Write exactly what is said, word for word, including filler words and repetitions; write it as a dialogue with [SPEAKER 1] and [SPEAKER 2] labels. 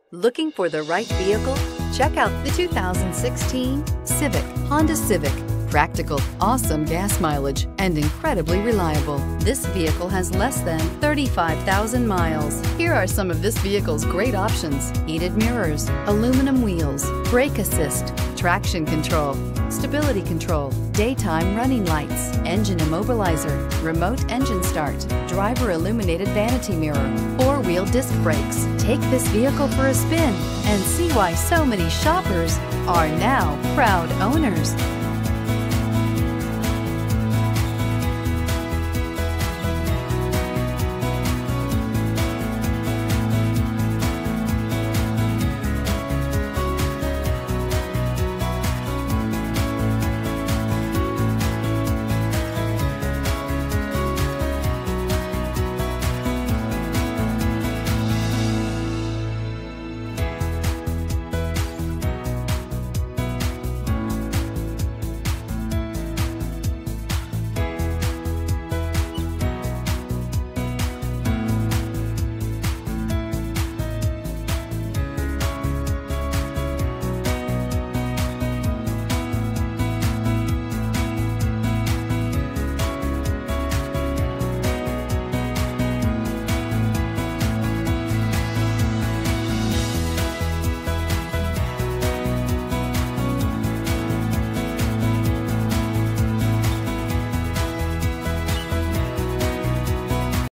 [SPEAKER 1] Looking for the right vehicle? Check out the two thousand sixteen Civic, Honda Civic. Practical, awesome gas mileage, and incredibly reliable. This vehicle has less than thirty-five thousand miles. Here are some of this vehicle's great options: heated mirrors, aluminum wheels, brake assist, traction control, stability control, daytime running lights, engine immobilizer, remote engine start, driver illuminated vanity mirror, four-wheel disc brakes. Take this vehicle for a spin and see why so many shoppers are now proud owners.